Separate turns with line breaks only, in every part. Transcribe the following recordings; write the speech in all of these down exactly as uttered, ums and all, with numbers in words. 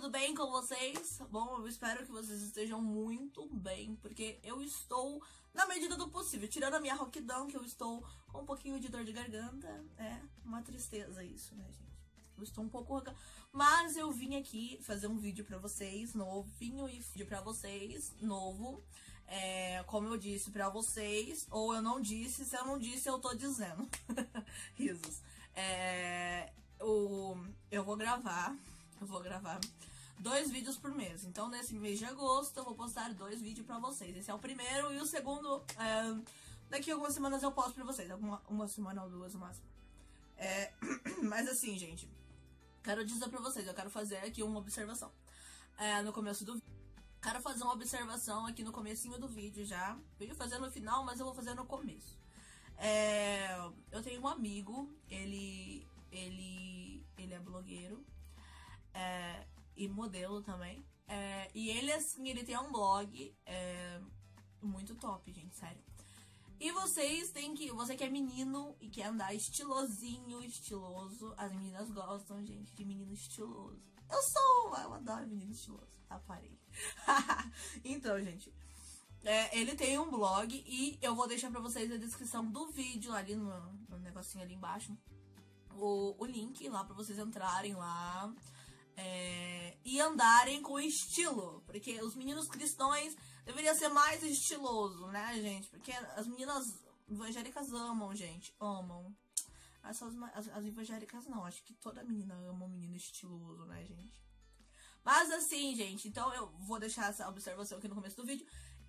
tudo bem com vocês? Bom, eu espero que vocês estejam muito bem, porque eu estou, na medida do possível, tirando a minha rouquidão, que eu estou com um pouquinho de dor de garganta. É uma tristeza isso, né, gente? Eu estou um pouco rouca, mas eu vim aqui fazer um vídeo pra vocês, novinho, e vídeo pra vocês, novo. É, como eu disse pra vocês, ou eu não disse, se eu não disse, eu tô dizendo. Risos. É, o, eu vou gravar, eu vou gravar dois vídeos por mês. Então, nesse mês de agosto, eu vou postar dois vídeos pra vocês. Esse é o primeiro, e o segundo, é, daqui a algumas semanas eu posto pra vocês. Uma, uma semana ou duas no máximo. É, mas assim, gente, quero dizer pra vocês, eu quero fazer aqui uma observação. É, no começo do vídeo. Quero fazer uma observação aqui no comecinho do vídeo já. Eu ia fazer no final, mas eu vou fazer no começo. É, eu tenho um amigo, ele, ele, ele é blogueiro é, e modelo também. É, e ele, assim, ele tem um blog é, muito top, gente, sério. E vocês têm que... Você que é menino e quer andar estilosinho, estiloso. As meninas gostam, gente, de menino estiloso. Eu sou... Eu adoro menino estiloso. Ah, parei. Então, gente... É, ele tem um blog e eu vou deixar pra vocês na descrição do vídeo, ali no, no negocinho ali embaixo, o, o link lá pra vocês entrarem lá é, e andarem com estilo. Porque os meninos cristãos deveriam ser mais estiloso, né, gente? Porque as meninas evangélicas amam, gente, amam. As, as, as evangélicas não, acho que toda menina ama um menino estiloso, né, gente? Mas assim, gente, então eu vou deixar essa observação aqui no começo do vídeo.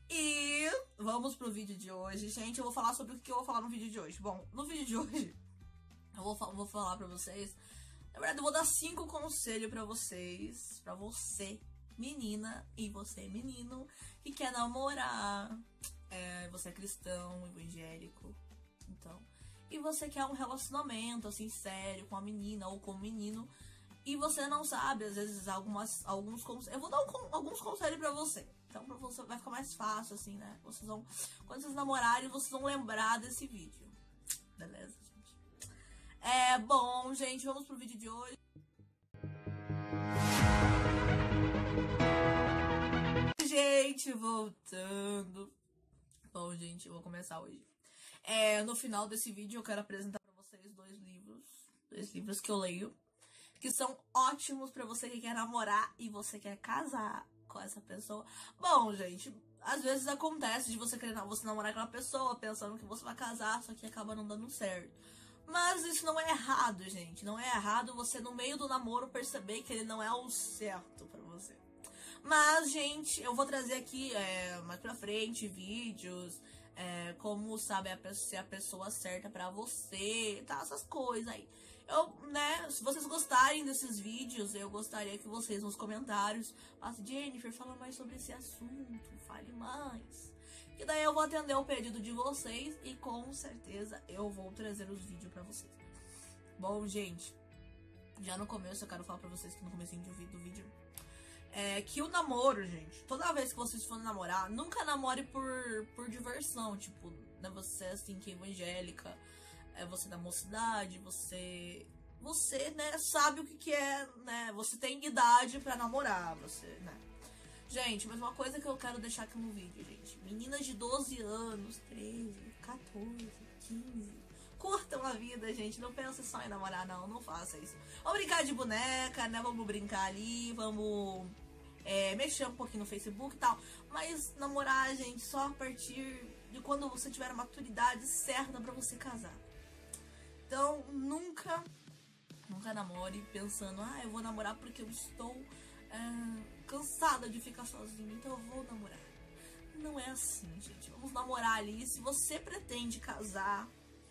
E vamos pro vídeo de hoje, gente. Eu vou falar sobre o que eu vou falar no vídeo de hoje. Bom, no vídeo de hoje, eu vou, vou falar pra vocês. Na verdade, eu vou dar cinco conselhos pra vocês. Pra você, menina, e você, menino, que quer namorar. É, você é cristão, evangélico, então. E você quer um relacionamento, assim, sério, com a menina ou com o menino. E você não sabe, às vezes, algumas, alguns conselhos. Eu vou dar um, alguns conselhos pra você. Então, pra você vai ficar mais fácil, assim, né? Vocês vão, quando vocês namorarem, vocês vão lembrar desse vídeo. Beleza, gente? É, bom, gente, vamos pro vídeo de hoje. Gente, voltando. Bom, gente, eu vou começar hoje. É, no final desse vídeo, eu quero apresentar pra vocês dois livros. Dois livros que eu leio. Que são ótimos pra você que quer namorar e você quer casar com essa pessoa. Bom, gente, às vezes acontece de você querer você namorar com aquela pessoa pensando que você vai casar, só que acaba não dando certo. Mas isso não é errado, gente. Não é errado você, no meio do namoro, perceber que ele não é o certo pra você. Mas, gente, eu vou trazer aqui é, mais pra frente vídeos, é, como sabe a, ser a pessoa certa pra você, tá? Essas coisas aí. Eu, né, se vocês gostarem desses vídeos, eu gostaria que vocês nos comentários falassem, Jennifer, fala mais sobre esse assunto, fale mais. Que daí eu vou atender o pedido de vocês e com certeza eu vou trazer os vídeos pra vocês. Bom, gente, já no começo eu quero falar pra vocês que no comecinho do vídeo, é que o namoro, gente, toda vez que vocês forem namorar, nunca namore por, por diversão, tipo, né, você assim que é evangélica, é você da mocidade, você, você, né, sabe o que que é, né, você tem idade pra namorar, você, né. Gente, mas uma coisa que eu quero deixar aqui no vídeo, gente, meninas de doze anos, treze, quatorze, quinze, curtam a vida, gente, não pense só em namorar, não, não faça isso. Vamos brincar de boneca, né, vamos brincar ali, vamos é, mexer um pouquinho no Facebook e tal, mas namorar, gente, só a partir de quando você tiver a maturidade certa pra você casar. Então, nunca, nunca namore pensando, ah, eu vou namorar porque eu estou é, cansada de ficar sozinha, então eu vou namorar. Não é assim, gente. Vamos namorar ali. Se você pretende casar,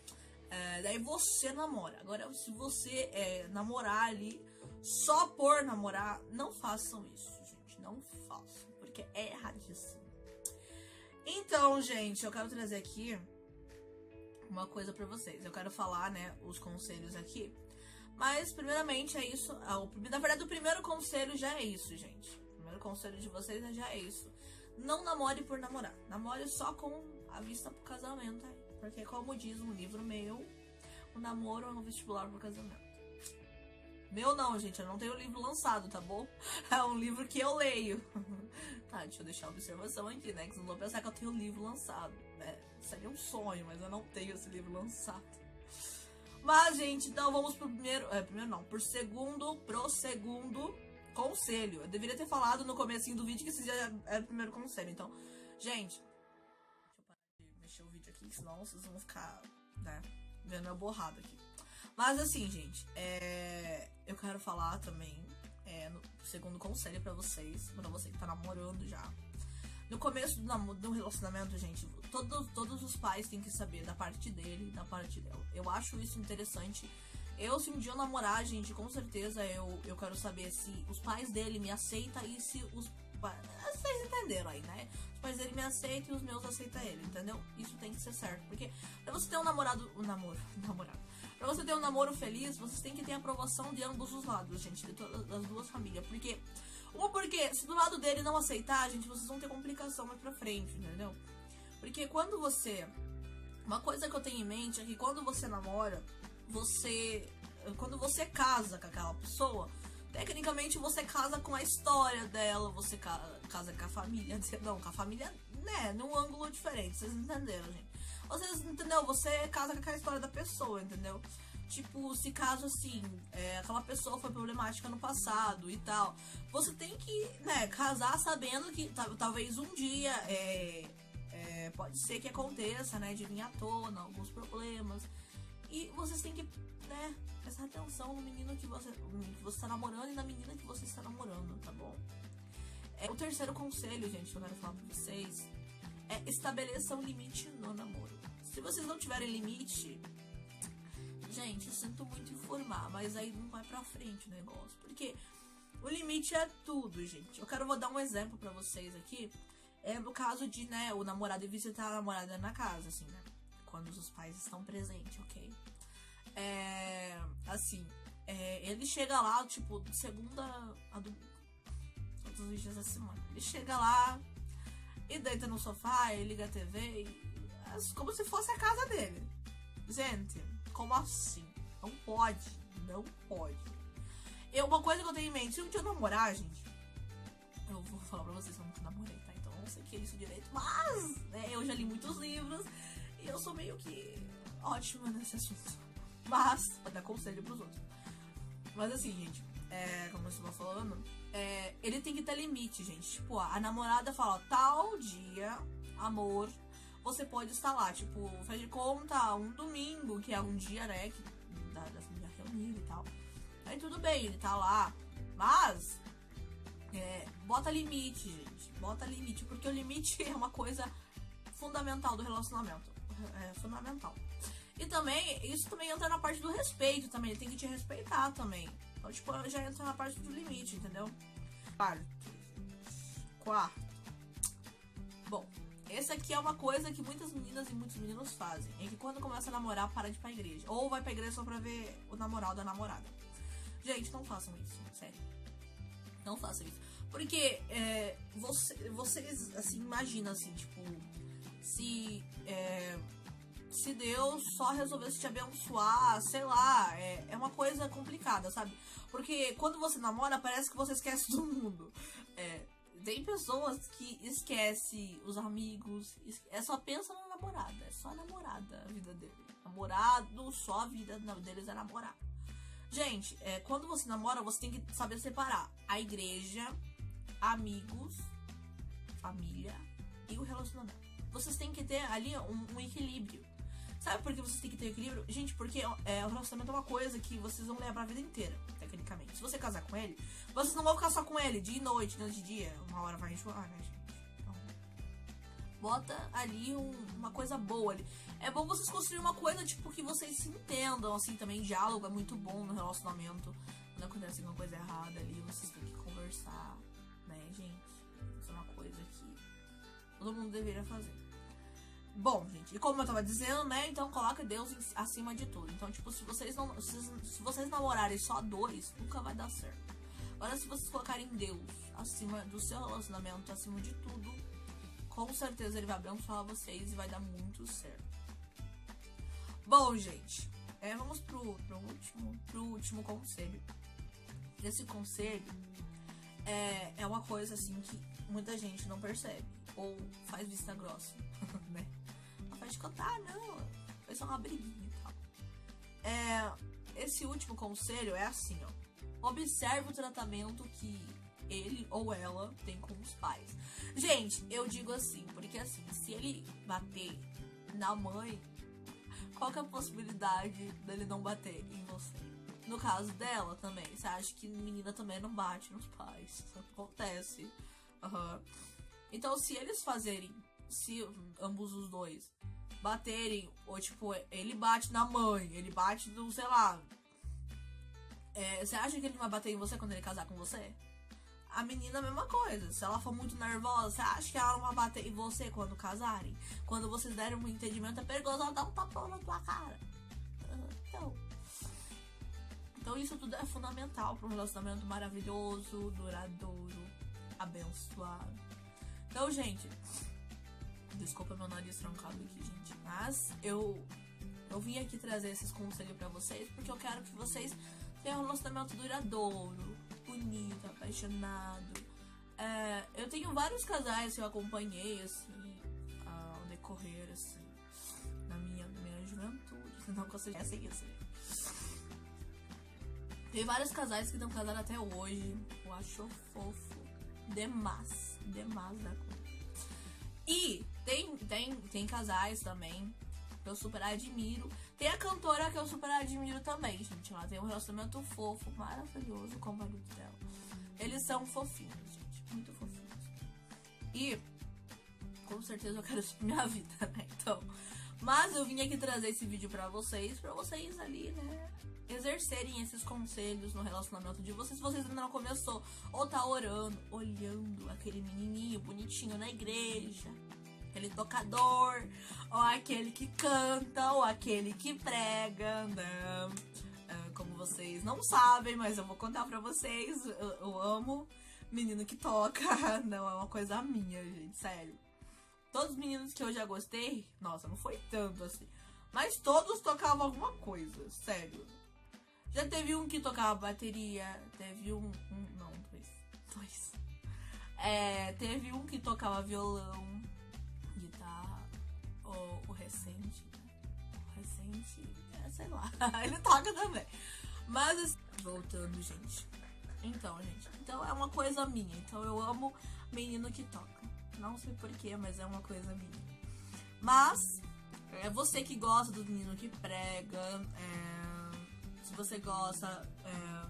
é, daí você namora. Agora, se você é, namorar ali só por namorar, não façam isso, gente. Não façam, porque é erradíssimo. Então, gente, eu quero trazer aqui uma coisa pra vocês. Eu quero falar, né, os conselhos aqui. Mas, primeiramente, é isso. Na verdade, o primeiro conselho já é isso, gente. O primeiro conselho de vocês já é isso. Não namore por namorar. Namore só com a vista pro casamento aí. Porque, como diz um livro meu, o namoro é um vestibular pro casamento. Meu não, gente, eu não tenho livro lançado, tá bom? É um livro que eu leio. Tá, deixa eu deixar a observação aqui, né? Que vocês não vão pensar que eu tenho um livro lançado, né? Seria um sonho, mas eu não tenho esse livro lançado. Mas, gente, então vamos pro primeiro... É, primeiro não, por segundo, pro segundo conselho. Eu deveria ter falado no comecinho do vídeo que esse já era o primeiro conselho, então... Gente, deixa eu parar de mexer o vídeo aqui, senão vocês vão ficar, né, vendo eu borrado aqui. Mas assim, gente, é... eu quero falar também, é, no segundo conselho pra vocês, pra você que tá namorando já. No começo do, namoro, do relacionamento, gente, todos, todos os pais têm que saber da parte dele e da parte dela. Eu acho isso interessante. Eu, se um dia eu namorar, gente, com certeza eu, eu quero saber se os pais dele me aceitam e se os... Vocês entenderam aí, né? Os pais dele me aceitam e os meus aceitam ele, entendeu? Isso tem que ser certo. Porque pra você ter um namorado... Um namoro... namorado. Pra você ter um namoro feliz, vocês têm que ter a aprovação de ambos os lados, gente. De todas das duas famílias. Porque... Uma porque, se do lado dele não aceitar, gente, vocês vão ter complicação mais pra frente, entendeu? Porque quando você... Uma coisa que eu tenho em mente é que quando você namora, você... Quando você casa com aquela pessoa... Tecnicamente você casa com a história dela, você casa com a família, não, com a família, né, num ângulo diferente, vocês entenderam, gente? Vocês, entendeu? Você casa com aquela história da pessoa, entendeu? Tipo, se caso assim, é, aquela pessoa foi problemática no passado e tal, você tem que, né, casar sabendo que talvez um dia, é, é, pode ser que aconteça, né, de vir à tona alguns problemas, e vocês têm que, né, prestar atenção no menino que você, no menino que você está namorando e na menina que você está namorando, tá bom? É, o terceiro conselho, gente, que eu quero falar pra vocês é estabeleça um limite no namoro. Se vocês não tiverem limite, gente, eu sinto muito informar, mas aí não vai pra frente o negócio, porque o limite é tudo, gente. Eu quero vou dar um exemplo pra vocês aqui, é no caso de, né, o namorado ir visitar a namorada na casa, assim, né, quando os pais estão presentes, ok? É, assim, é, ele chega lá, tipo, de segunda a do, todos os dias da semana. Ele chega lá e deita no sofá, e liga a T V, e, é como se fosse a casa dele. Gente, como assim? Não pode, não pode. Eu, uma coisa que eu tenho em mente, se um dia eu namorar, gente, eu vou falar pra vocês que eu nunca namorei, tá? Então eu não sei o que é isso direito, mas, né, eu já li muitos livros e eu sou meio que ótima nesse assunto. Mas, pra dar conselho pros outros. Mas assim, gente, é, como eu estava falando, é, ele tem que ter limite, gente. Tipo, a namorada fala, ó, tal dia, amor, você pode estar lá. Tipo, faz de conta, um domingo, que é um dia, né, que, da, da família reunida e tal. Aí tudo bem, ele tá lá. Mas, é, bota limite, gente. Bota limite, porque o limite é uma coisa fundamental do relacionamento. É fundamental. E também, isso também entra na parte do respeito também. Ele tem que te respeitar também. Então, tipo, já entra na parte do limite, entendeu? Quarto. Quarto. Bom, esse aqui é uma coisa que muitas meninas e muitos meninos fazem. É que quando começa a namorar, para de ir pra igreja. Ou vai pra igreja só pra ver o namorado ou a namorada. Gente, não façam isso, sério. Não façam isso. Porque, é, você, vocês, assim, imaginam, assim, tipo... Se... É, se Deus só resolvesse te abençoar, sei lá, é, é uma coisa complicada, sabe? Porque quando você namora, parece que você esquece do mundo. É, tem pessoas que esquecem os amigos, é só pensa na namorada, é só a namorada a vida dele. Namorado, só a vida deles é namorar. Gente, é, quando você namora, você tem que saber separar a igreja, amigos, família e o relacionamento. Vocês têm que ter ali um, um equilíbrio. Sabe por que vocês têm que ter equilíbrio? Gente, porque é, o relacionamento é uma coisa que vocês vão levar a vida inteira, tecnicamente. Se você casar com ele, vocês não vão ficar só com ele dia e noite, noite de dia. Uma hora vai enjoar, né, gente? Então, bota ali um, uma coisa boa ali. É bom vocês construírem uma coisa, tipo, que vocês se entendam, assim, também. Diálogo é muito bom no relacionamento. Quando acontece alguma coisa errada ali, vocês têm que conversar, né, gente? Isso é uma coisa que todo mundo deveria fazer. Bom, gente, e como eu tava dizendo, né, então coloca Deus em, acima de tudo. Então, tipo, se vocês não se, se vocês namorarem só dois, nunca vai dar certo. Agora, se vocês colocarem Deus acima do seu relacionamento, acima de tudo, com certeza ele vai abençoar vocês e vai dar muito certo. Bom, gente, é, vamos pro, pro, último, pro último conselho. esse conselho é, é uma coisa assim que muita gente não percebe. Ou faz vista grossa, né? Não faz de contar, não. Foi só uma briguinha e tal. É, esse último conselho é assim, ó. Observe o tratamento que ele ou ela tem com os pais. Gente, eu digo assim, porque assim, se ele bater na mãe, qual que é a possibilidade dele não bater em você? No caso dela também, você acha que menina também não bate nos pais? Isso acontece. Uhum. Então, se eles fazerem, se ambos os dois baterem, ou tipo, ele bate na mãe, ele bate no, sei lá, é, você acha que ele vai bater em você quando ele casar com você? A menina, a mesma coisa. Se ela for muito nervosa, você acha que ela não vai bater em você quando casarem? Quando vocês derem um entendimento, é perigoso ela dar um tapão na tua cara. Então, então isso tudo é fundamental para um relacionamento maravilhoso, duradouro, abençoado. Então, gente, desculpa meu nariz trancado aqui, gente, mas eu, eu vim aqui trazer esses conselhos pra vocês, porque eu quero que vocês tenham um relacionamento duradouro, bonito, apaixonado. É, eu tenho vários casais que eu acompanhei, assim, ao decorrer, assim, na minha, minha juventude, não que vocês conhecem isso, gente. Tem vários casais que estão casados até hoje, eu acho fofo, demais, demais da coisa. E tem, tem, tem casais também que eu super admiro. Tem a cantora que eu super admiro também, gente. Ela tem um relacionamento fofo, maravilhoso com o marido dela. Eles são fofinhos, gente. Muito fofinhos. E com certeza eu quero isso pra minha vida, né? Então. Mas eu vim aqui trazer esse vídeo pra vocês, pra vocês ali, né? Exercerem esses conselhos no relacionamento de vocês. Se vocês ainda não começou, ou tá orando, olhando aquele menininho bonitinho na igreja, aquele tocador, ou aquele que canta, ou aquele que prega, né? Como vocês não sabem, mas eu vou contar pra vocês, eu, eu amo menino que toca, não é uma coisa minha, gente, sério. Todos os meninos que eu já gostei, nossa, não foi tanto assim, mas todos tocavam alguma coisa, sério. Já teve um que tocava bateria, teve um, um não, dois, dois. É, teve um que tocava violão, guitarra, o, o recente, o recente, é, sei lá, ele toca também. Mas, voltando, gente, então, gente, então é uma coisa minha, então eu amo menino que toca, não sei porquê, mas é uma coisa minha. Mas, é você que gosta do menino que prega, é... Se você gosta, é...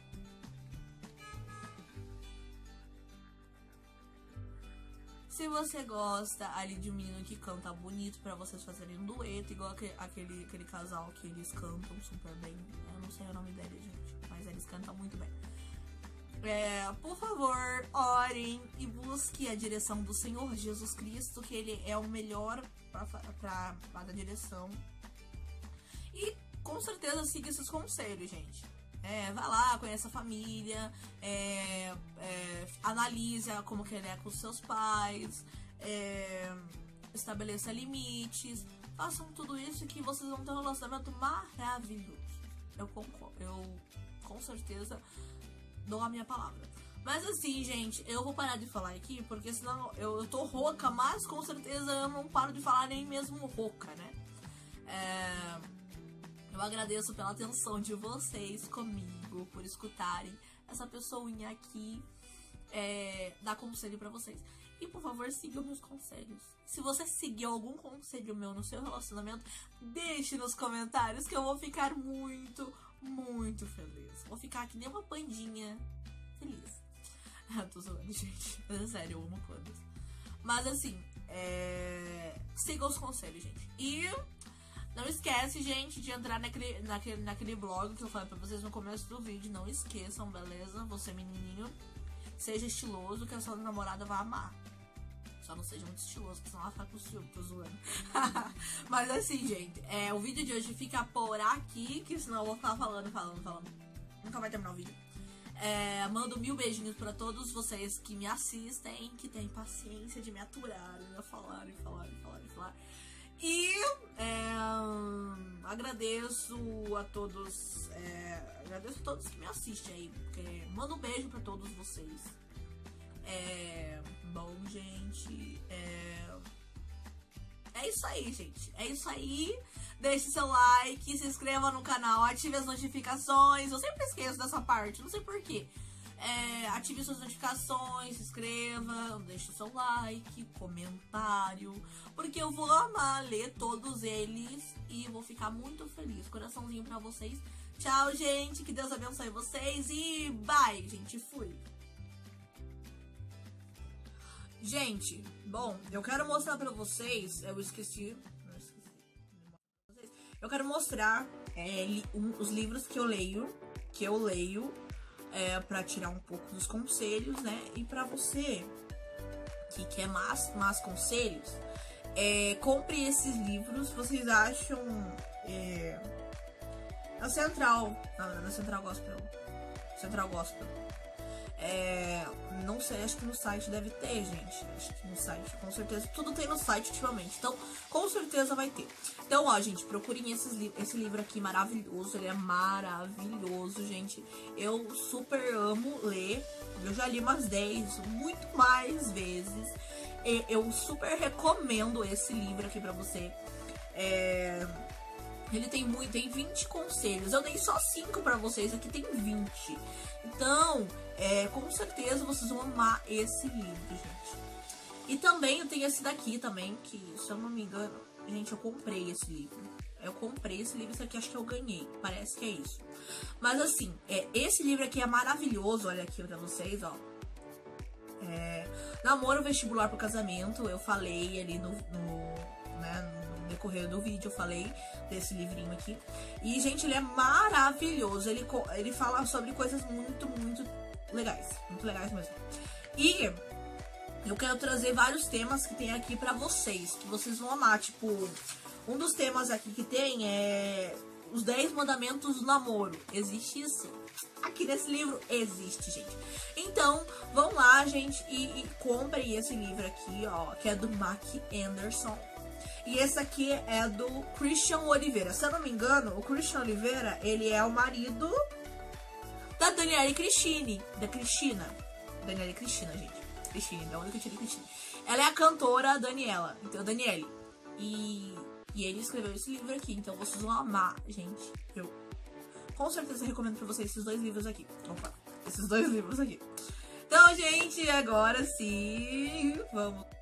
se você gosta ali de um menino que canta bonito pra vocês fazerem um dueto, igual aquele, aquele, aquele casal que eles cantam super bem. Eu não sei o nome dele, gente, mas eles cantam muito bem. É, por favor, orem e busquem a direção do Senhor Jesus Cristo, que Ele é o melhor pra, pra, pra dar direção. E com certeza siga esses conselhos, gente. É, vai lá, conheça a família, é, é, analise como que ele é com os seus pais, é, estabeleça limites, façam tudo isso que vocês vão ter um relacionamento maravilhoso. Eu concordo, eu com certeza dou a minha palavra. Mas assim, gente, eu vou parar de falar aqui, porque senão eu, eu tô rouca, mas com certeza eu não paro de falar nem mesmo rouca, né? É... Eu agradeço pela atenção de vocês comigo, por escutarem essa pessoinha aqui é, dar conselho pra vocês. E por favor, sigam meus conselhos. Se você seguiu algum conselho meu no seu relacionamento, deixe nos comentários que eu vou ficar muito, muito feliz. Vou ficar que nem uma pandinha feliz. Eu tô zoando, gente. Mas é sério, eu amo pandas. Mas assim, é... sigam os conselhos, gente. E... não esquece, gente, de entrar naquele, naquele, naquele blog que eu falei pra vocês no começo do vídeo. Não esqueçam, beleza? Você, menininho, seja estiloso, que a sua namorada vai amar. Só não seja muito estiloso, porque senão ela fica com ciúme, tô zoando. Mas assim, gente, é, o vídeo de hoje fica por aqui, que senão eu vou ficar falando, falando, falando. Nunca vai terminar o vídeo. É, mando mil beijinhos pra todos vocês que me assistem, que têm paciência de me aturar, de falar, e falar, e falar, e falar. E é, agradeço a todos, é, agradeço a todos que me assistem aí, porque mando um beijo pra todos vocês. É, bom, gente, é, é isso aí, gente, é isso aí. Deixe seu like, se inscreva no canal, ative as notificações. Eu sempre esqueço dessa parte, não sei porquê. É, ative suas notificações, se inscreva, deixe o seu like, comentário, porque eu vou amar ler todos eles e vou ficar muito feliz. Coraçãozinho pra vocês. Tchau, gente, que Deus abençoe vocês e bye, gente, fui. Gente, bom, eu quero mostrar pra vocês, eu esqueci, não esqueci, eu quero mostrar é, li, um, os livros que eu leio, que eu leio, É, pra tirar um pouco dos conselhos, né? E pra você que quer mais, mais conselhos, é, compre esses livros. Vocês acham é, na Central, na, na Central Gospel, Central Gospel. É, não sei, acho que no site deve ter, gente. Acho que no site, com certeza. Tudo tem no site ultimamente, então com certeza vai ter. Então, ó, gente, procurem esses li esse livro aqui maravilhoso. Ele é maravilhoso, gente. Eu super amo ler. Eu já li umas dez, muito mais vezes. E eu super recomendo esse livro aqui pra você. É... Ele tem muito, tem vinte conselhos. Eu dei só cinco pra vocês, aqui tem vinte. Então, é, com certeza vocês vão amar esse livro, gente. E também eu tenho esse daqui também, que, se eu não me engano, gente, eu comprei esse livro. Eu comprei esse livro, esse aqui acho que eu ganhei. Parece que é isso. Mas assim, é, esse livro aqui é maravilhoso. Olha aqui pra vocês, ó. É, Namoro Vestibular pro Casamento. Eu falei ali no... no né, no decorrer do vídeo eu falei desse livrinho aqui. E, gente, ele é maravilhoso. Ele, ele fala sobre coisas muito, muito legais. Muito legais mesmo. E eu quero trazer vários temas que tem aqui pra vocês, que vocês vão amar. Tipo, um dos temas aqui que tem é os dez mandamentos do namoro. Existe isso? Aqui nesse livro existe, gente. Então, vão lá, gente, e, e comprem esse livro aqui, ó, que é do Mac Anderson. E esse aqui é do Christian Oliveira. Se eu não me engano, o Christian Oliveira, ele é o marido da Daniela Cristine. Da Cristina. Daniela Cristina, gente. Cristine, da onde que eu tirei Cristina. Ela é a cantora Daniela. Então, Daniele. E, e ele escreveu esse livro aqui. Então, vocês vão amar, gente. Eu com certeza recomendo pra vocês esses dois livros aqui. Opa, esses dois livros aqui. Então, gente, agora sim, vamos...